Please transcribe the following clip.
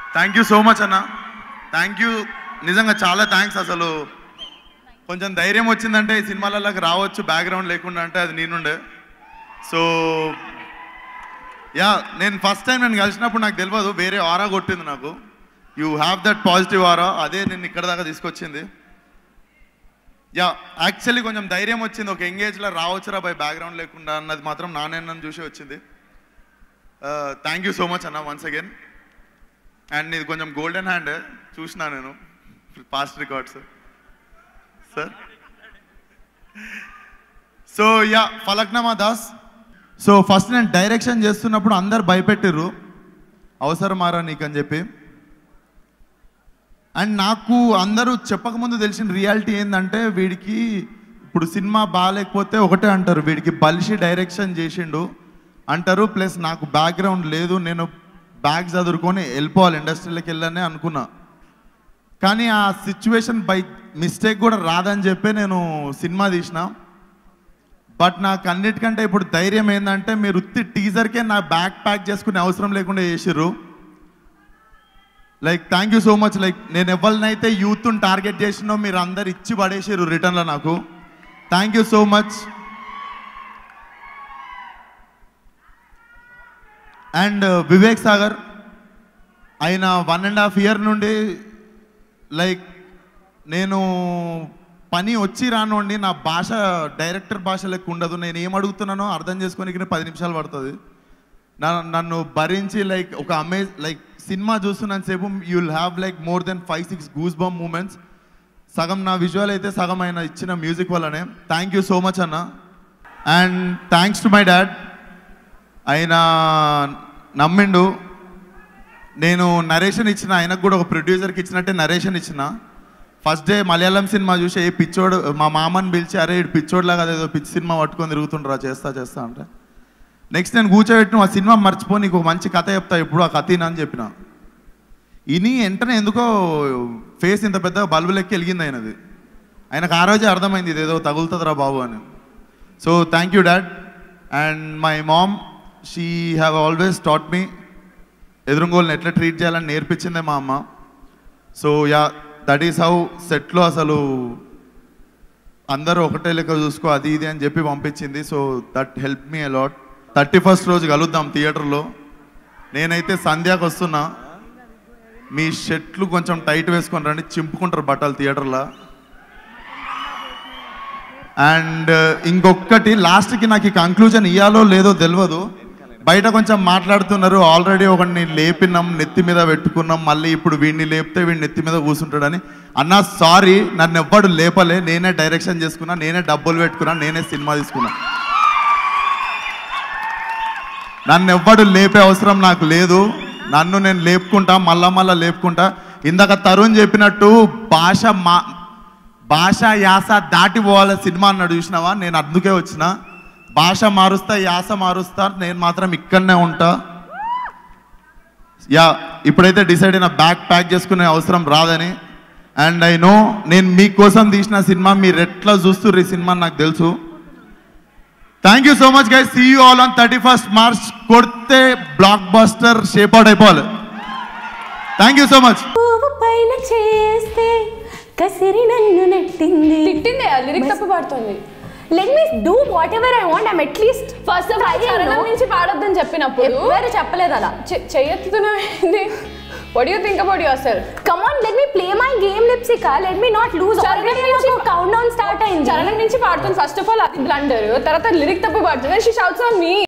Thank you so much అన్న. Thank you, నిజంగా చాలా థ్యాంక్స్. అసలు కొంచెం ధైర్యం వచ్చిందంటే ఈ సినిమాలలోకి రావచ్చు బ్యాక్గ్రౌండ్ లేకుండా అంటే అది నేనుండే. సో యా, నేను ఫస్ట్ టైం నేను కలిసినప్పుడు నాకు తెలియదు, వేరే ఆరా కొట్టింది నాకు. You have that positive aura, అదే నేను ఇక్కడ దాకా తీసుకొచ్చింది. యా, యాక్చువల్లీ కొంచెం ధైర్యం వచ్చింది, ఒక ఎంగేజ్లో రావచ్చురా బై బ్యాక్గ్రౌండ్ లేకుండా అన్నది మాత్రం నన్ను చూసి వచ్చింది. థ్యాంక్ యూ సో మచ్ అన్న వన్స్ అగైన్. అండ్ ఇది కొంచెం గోల్డెన్ హ్యాండ్ చూసినా నేను past records sir. So yeah, Falaknuma Das. So first నేను డైరెక్షన్ చేస్తున్నప్పుడు అందరు భయపెట్టిర్రు, అవసరమారా నీకు అని చెప్పి. అండ్ నాకు అందరూ చెప్పకముందు తెలిసిన రియాలిటీ ఏంటంటే, వీడికి ఇప్పుడు సినిమా బాగాలేకపోతే ఒకటే అంటారు, వీడికి బలిసి డైరెక్షన్ చేసిండు అంటారు. ప్లస్ నాకు బ్యాక్గ్రౌండ్ లేదు, నేను బ్యాగ్ చదువుకొని వెళ్ళిపోవాలి ఇండస్ట్రీలోకి వెళ్ళనే అనుకున్నా. కానీ ఆ సిచ్యువేషన్ బై మిస్టేక్ కూడా రాదని చెప్పి నేను సినిమా తీసిన. బట్ నాకు అన్నిటికంటే ఇప్పుడు ధైర్యం ఏంటంటే, మీరు ఉత్తి టీజర్కే నా బ్యాగ్ ప్యాక్ చేసుకునే అవసరం లేకుండా చేసిర్రు. Like thank you so much. Like నేను ఎవరినైతే యూత్ని టార్గెట్ చేసినో మీరు అందరు ఇచ్చి పడేసారు రిటర్న్లో నాకు. Thank you so much. And Vivek Sagar, ఆయన 1.5 year నుండి లైక్ నేను పని వచ్చి రానుండి నా భాష డైరెక్టర్ భాష లెక్క ఉండదు. నేను ఏం అడుగుతున్నానో అర్థం చేసుకోనికి 10 నిమిషాలు పడుతుంది. నన్ను భరించి లైక్ ఒక లైక్ సినిమా చూస్తున్నాను సేపు you will have like more than 5-6 goose bump moments. సగం నా విజువల్ అయితే సగం ఆయన ఇచ్చిన మ్యూజిక్ వల్లనే. థ్యాంక్ యూ సో మచ్ అన్న. And thanks to my dad, ఆయన నమ్మిండు. నేను నరేషన్ ఇచ్చిన, ఆయనకు కూడా ఒక ప్రొడ్యూసర్కి ఇచ్చినట్టే నరేషన్ ఇచ్చిన. ఫస్ట్ డే మలయాళం సినిమా చూసి ఏ పిచ్చోడు, మా మామని పిలిచి అరే ఇటు పిచ్చోడ్లాగా ఏదో పిచ్చి సినిమా పట్టుకొని తిరుగుతుండ్రా చేస్తా అంటే, నెక్స్ట్ నేను కూర్చోబెట్టిన ఆ సినిమా మర్చిపో, నీకు ఒక మంచి కథ చెప్తా ఇప్పుడు, ఆ కథ అని చెప్పిన. ఇని వెంటనే ఎందుకో ఫేస్ ఇంత పెద్ద బల్బు లెక్క వెలిగింది అయినది. ఆయనకు ఆ రోజే అర్థమైంది ఇదేదో తగులుతుందిరా బాబు అని. So thank you dad. And my mom, she have always taught me, ఎదురుగోళ్ళని ఎట్లా ట్రీట్ చేయాలని నేర్పించిందే మా అమ్మ. So yeah, that is how సెట్లో అసలు అందరూ ఒకటే లెక్క చూసుకో అది ఇది అని చెప్పి పంపించింది. So that help me a lot. 31st రోజు కలుద్దాం థియేటర్లో. నేనైతే సంధ్యాకి వస్తున్నా, మీ షర్ట్లు కొంచెం టైట్ వేసుకొని రండి, చింపుకుంటారు బట్టలు థియేటర్లో. అండ్ ఇంకొకటి లాస్ట్కి నాకు ఈ కంక్లూజన్ ఇయ్యాలో లేదో తెలియదు, బయట కొంచెం మాట్లాడుతున్నారు ఆల్రెడీ ఒకడిని లేపినాం నెత్తి మీద పెట్టుకున్నాం, మళ్ళీ ఇప్పుడు వీడిని లేపితే వీడిని నెత్తి మీద కూర్చుంటాడని. అన్నా సారీ, నన్ను ఎవ్వడు లేపలే, నేనే డైరెక్షన్ చేసుకున్నా, నేనే డబ్బులు పెట్టుకున్నా, నేనే సినిమా తీసుకున్నా. నన్ను ఎవ్వడు లేపే అవసరం నాకు లేదు, నన్ను నేను లేపుకుంటా, మళ్ళా లేపుకుంటా. ఇందాక తరుణ్ చెప్పినట్టు భాష యాస దాటి పోవాలి సినిమా అన్నాడు చూసినావా, నేను అందుకే వచ్చిన. భాష మారుస్తా, యాస మారుస్తా, నేను మాత్రం ఇక్కడనే ఉంటా. యా, ఇప్పుడైతే డిసైడ్ అయిన బ్యాగ్ ప్యాక్ చేసుకునే అవసరం రాదని. అండ్ ఐ నో నేను మీకోసం తీసిన సినిమా మీరు ఎట్లా చూస్తుర్రు ఈ సినిమా నాకు తెలుసు. Thank you so much guys. See you all on 31st March. కొడితే బ్లాక్ బస్టర్ షేప్ అవుట్ అయిపోవాలి. Thank you so much. కసిరి నన్ను నెట్టింది తిట్టింది, లిరిక్ తప్పు పాడుతుంది. Let me do whatever I want. I'm at least first of all చరణం నుంచి పాడొద్దని చెప్పినప్పుడు ఎవరు చెప్పలేదు అలా. చెయ్యెత్తుతున్నావు. What do you think about yourself? Come on, let me play my game, Lipsika. Let me not lose. Already నాకు countdown start అయింది. చరణం నుంచి పాడుతుంది. ఫస్ట్ ఆఫ్ ఆల్ అది బ్లండర్, తర్వాత లిరిక్ తప్పు పాడుతుంది. She shouts on me.